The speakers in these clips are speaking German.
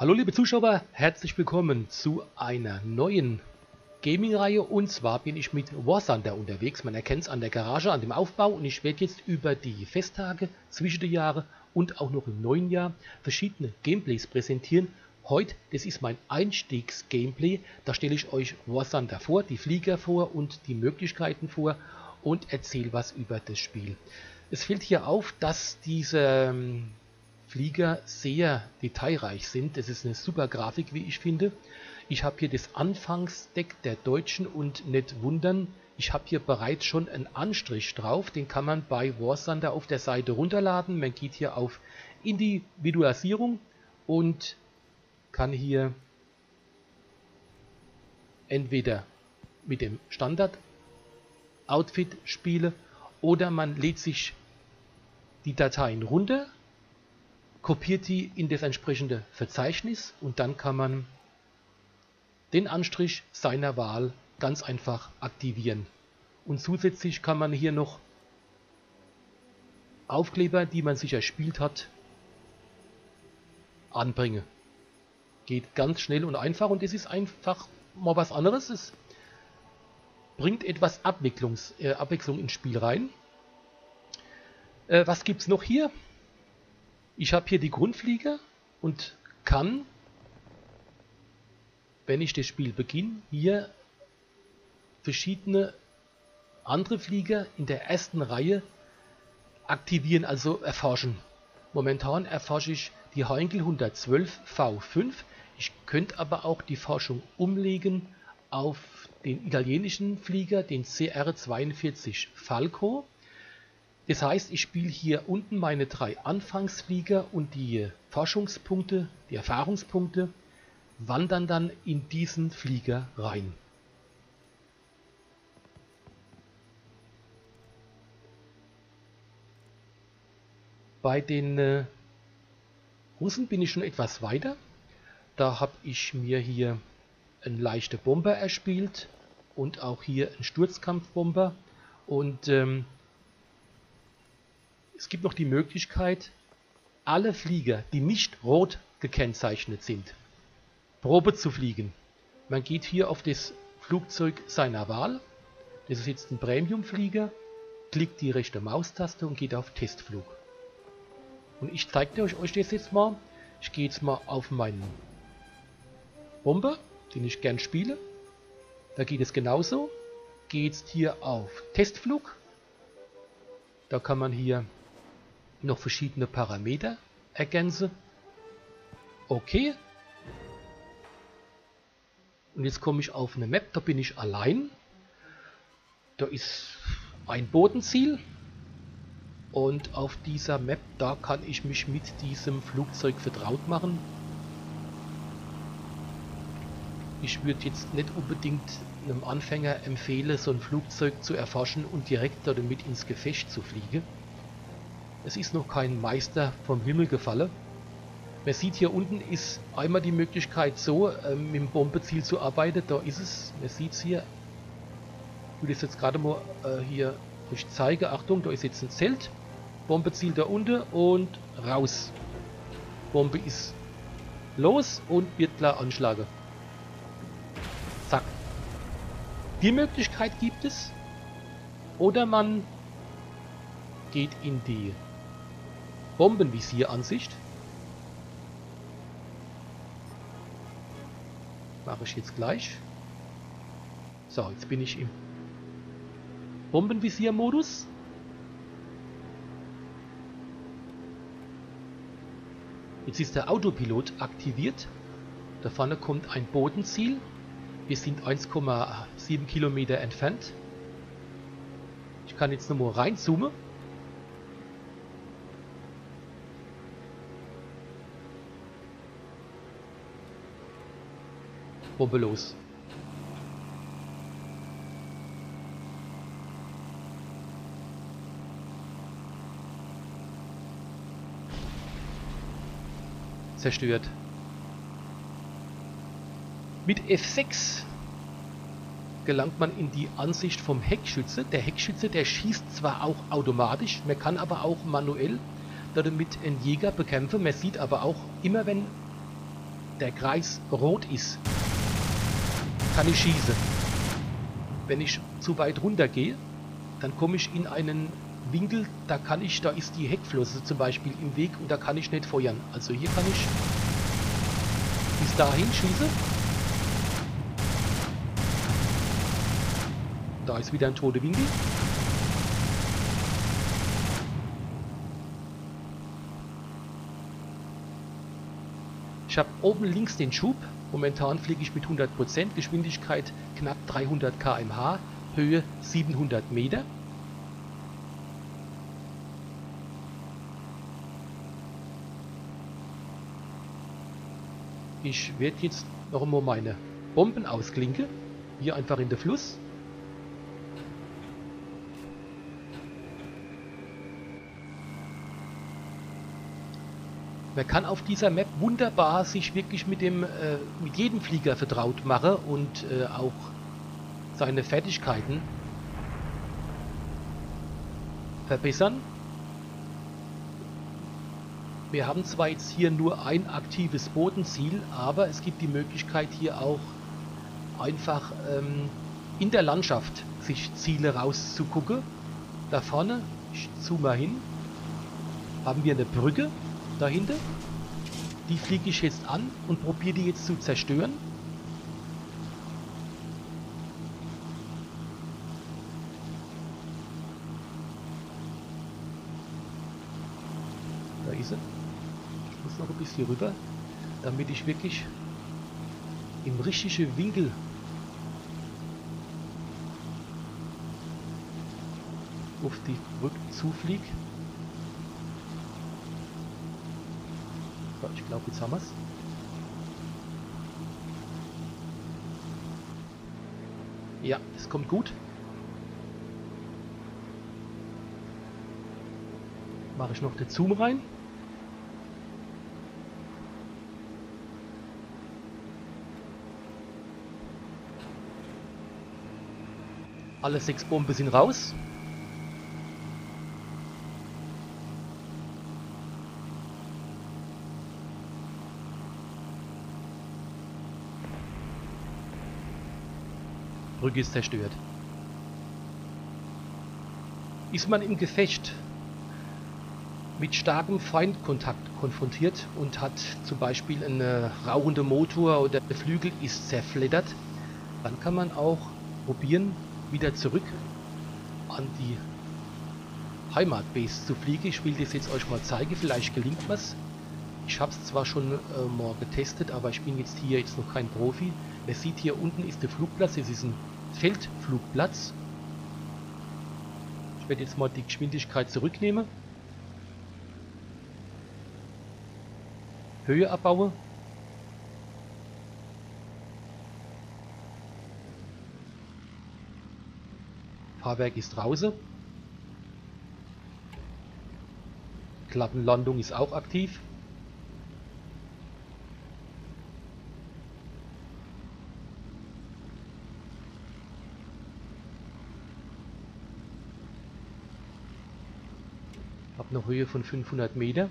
Hallo liebe Zuschauer, herzlich willkommen zu einer neuen Gaming-Reihe, und zwar bin ich mit War Thunder unterwegs. Man erkennt es an der Garage, an dem Aufbau, und ich werde jetzt über die Festtage zwischen den Jahren und auch noch im neuen Jahr verschiedene Gameplays präsentieren. Heute, das ist mein Einstiegs-Gameplay, da stelle ich euch War Thunder vor, die Flieger vor und die Möglichkeiten vor und erzähle was über das Spiel. Es fällt hier auf, dass diese Flieger sehr detailreich sind. Das ist eine super Grafik, wie ich finde. Ich habe hier das Anfangsdeck der Deutschen und nicht wundern, ich habe hier bereits schon einen Anstrich drauf. Den kann man bei War Thunder auf der Seite runterladen. Man geht hier auf Individualisierung und kann hier entweder mit dem Standard Outfit spielen oder man lädt sich die Dateien runter, kopiert die in das entsprechende Verzeichnis und dann kann man den Anstrich seiner Wahl ganz einfach aktivieren. Und zusätzlich kann man hier noch Aufkleber, die man sich erspielt hat, anbringen. Geht ganz schnell und einfach, und es ist einfach mal was anderes. Es bringt etwas Abwechslung ins Spiel rein. Was gibt es noch hier? Ich habe hier die Grundflieger und kann, wenn ich das Spiel beginne, hier verschiedene andere Flieger in der ersten Reihe aktivieren, also erforschen. Momentan erforsche ich die Heinkel 112 V5. Ich könnte aber auch die Forschung umlegen auf den italienischen Flieger, den CR-42 Falco. Das heißt, ich spiele hier unten meine 3 Anfangsflieger und die Forschungspunkte, die Erfahrungspunkte, wandern dann in diesen Flieger rein. Bei den Russen bin ich schon etwas weiter. Da habe ich mir hier einen leichten Bomber erspielt und auch hier einen Sturzkampfbomber. Und es gibt noch die Möglichkeit, alle Flieger, die nicht rot gekennzeichnet sind, Probe zu fliegen. Man geht hier auf das Flugzeug seiner Wahl. Das ist jetzt ein Premium-Flieger. Klickt die rechte Maustaste und geht auf Testflug. Und ich zeige euch das jetzt mal. Ich gehe jetzt mal auf meinen Bomber, den ich gern spiele. Da geht es genauso. Gehe jetzt hier auf Testflug. Da kann man hier noch verschiedene Parameter ergänzen. Okay. Und jetzt komme ich auf eine Map, da bin ich allein. Da ist ein Bodenziel. Und auf dieser Map, da kann ich mich mit diesem Flugzeug vertraut machen. Ich würde jetzt nicht unbedingt einem Anfänger empfehlen, so ein Flugzeug zu erforschen und direkt damit ins Gefecht zu fliegen. Es ist noch kein Meister vom Himmel gefallen. Man sieht, hier unten ist einmal die Möglichkeit, so mit dem Bombenziel zu arbeiten. Da ist es. Man sieht es hier. Ich will das jetzt gerade mal hier euch zeigen. Achtung, da ist jetzt ein Zelt. Bombenziel da unten und raus. Bombe ist los und wird klar anschlagen. Zack. Die Möglichkeit gibt es. Oder man geht in die Bombenvisieransicht. Mache ich jetzt gleich. So, jetzt bin ich im Bombenvisiermodus. Jetzt ist der Autopilot aktiviert. Da vorne kommt ein Bodenziel. Wir sind 1,7 Kilometer entfernt. Ich kann jetzt nochmal reinzoomen. Bombe los. Zerstört. Mit F6 gelangt man in die Ansicht vom Heckschütze. Der Heckschütze, der schießt zwar auch automatisch, man kann aber auch manuell damit einen Jäger bekämpfen. Man sieht aber auch immer, wenn der Kreis rot ist, kann ich schießen. Wenn ich zu weit runter gehe, dann komme ich in einen Winkel, da ist die Heckflosse zum Beispiel im Weg und da kann ich nicht feuern. Also hier kann ich bis dahin schießen. Da ist wieder ein toter Winkel. Ich habe oben links den Schub. Momentan fliege ich mit 100%, Geschwindigkeit knapp 300 km/h, Höhe 700 Meter. Ich werde jetzt noch einmal meine Bomben ausklinken. Hier einfach in den Fluss. Man kann auf dieser Map wunderbar sich wirklich mit jedem Flieger vertraut machen und auch seine Fertigkeiten verbessern. Wir haben zwar jetzt hier nur ein aktives Bodenziel, aber es gibt die Möglichkeit hier auch einfach in der Landschaft sich Ziele rauszugucken. Da vorne, ich zoome mal hin, haben wir eine Brücke dahinter. Die fliege ich jetzt an und probiere die jetzt zu zerstören. Da ist sie. Ich muss noch ein bisschen rüber, damit ich wirklich im richtigen Winkel auf die Brücke zufliege. Ich glaube, jetzt haben wir es. Ja, es kommt gut. Mache ich noch den Zoom rein. Alle 6 Bomben sind raus. Brücke ist zerstört. Ist man im Gefecht mit starkem Feindkontakt konfrontiert und hat zum Beispiel einen rauchenden Motor oder der Flügel ist zerfleddert, dann kann man auch probieren, wieder zurück an die Heimatbase zu fliegen. Ich will das jetzt euch mal zeigen, vielleicht gelingt was. Ich habe es zwar schon mal getestet, aber ich bin jetzt hier noch kein Profi. Man sieht, hier unten ist der Flugplatz, es ist ein Feldflugplatz. Ich werde jetzt mal die Geschwindigkeit zurücknehmen. Höhe abbauen. Fahrwerk ist draußen. Klappenlandung ist auch aktiv. Hab eine Höhe von 500 Meter.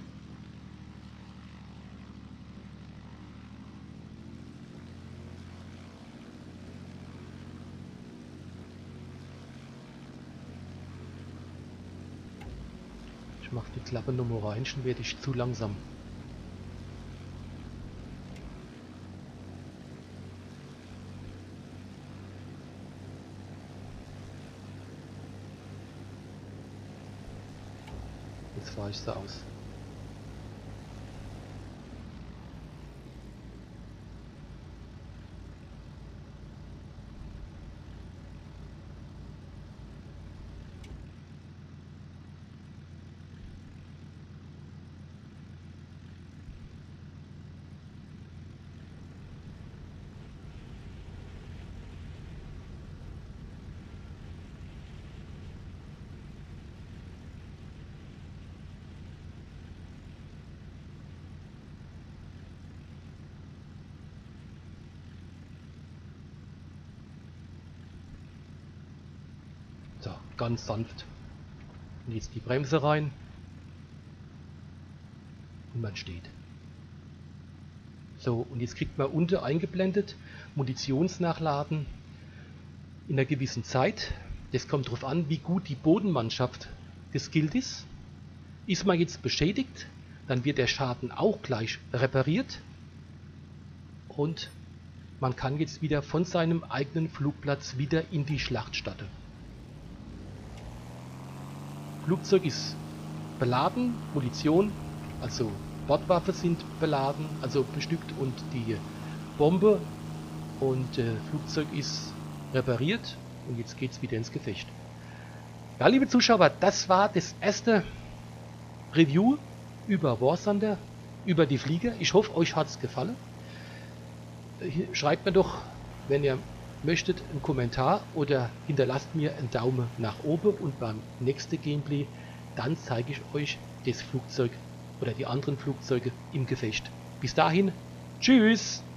Ich mache die Klappe nochmal rein, schon werde ich zu langsam. Jetzt fahre ich sie aus. So, ganz sanft. Und jetzt die Bremse rein. Und man steht. So, und jetzt kriegt man unten eingeblendet, Munitionsnachladen in einer gewissen Zeit. Das kommt darauf an, wie gut die Bodenmannschaft geskillt ist. Ist man jetzt beschädigt, dann wird der Schaden auch gleich repariert. Und man kann jetzt wieder von seinem eigenen Flugplatz wieder in die Schlacht starten. Flugzeug ist beladen, Munition, also Bordwaffen sind beladen, also bestückt und die Bombe und Flugzeug ist repariert und jetzt geht es wieder ins Gefecht. Ja, liebe Zuschauer, das war das erste Review über War Thunder, über die Flieger. Ich hoffe, euch hat es gefallen. Schreibt mir doch, wenn ihr möchtet, einen Kommentar oder hinterlasst mir einen Daumen nach oben und beim nächsten Gameplay dann zeige ich euch das Flugzeug oder die anderen Flugzeuge im Gefecht. Bis dahin, tschüss!